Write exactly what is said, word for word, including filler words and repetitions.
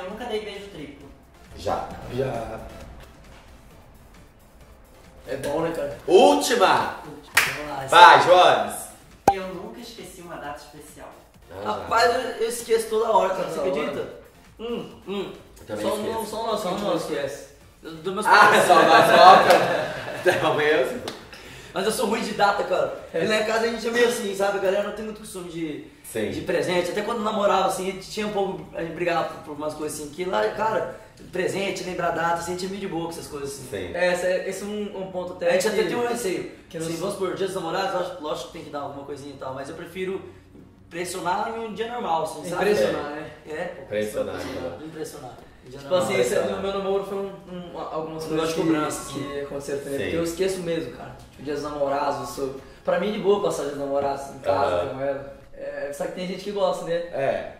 eu nunca dei beijo triplo. Já. Já. É bom, né, cara? Última! Vamos lá. Vai, Jones! Eu nunca esqueci uma data especial. Ah, Rapaz, eu, eu esqueço toda hora, cara. Você Toda acredita? Hum, hum. Eu também Só, esqueço. não, só o nosso Só que a gente o não nosso. esquece. Do meus Ah, pais. só nós Não mesmo? Mas eu sou ruim de data, cara. E lá em casa a gente é meio assim, sabe? A galera não tem muito costume de, Sim. de presente. Até quando namorava, assim, a gente tinha um pouco. A gente brigava por, por umas coisas assim. Que lá, cara, presente, lembrar data, assim, a gente é meio de boa com essas coisas assim. Sim. É, esse é, esse é um, um ponto até. A gente que- até tem um receio. que assim, não- vamos por dia dos namorados, lógico, lógico que tem que dar alguma coisinha e tal, mas eu prefiro impressionar em um dia normal, assim, sabe? Impressionar, né? É, pô. Impressionar, né? Impressionar. Em dia Tipo normal. assim, esse, impressionar. no meu namoro foi um, um, algumas Um coisas negócio de que, cobrança, assim. que aconteceram também. Sim. Porque eu esqueço mesmo, cara. Tipo, dias dos namorados, eu sou... Pra mim, de boa passar dias dos namorados em casa Aham. com ela. É, só que tem gente que gosta, né? É.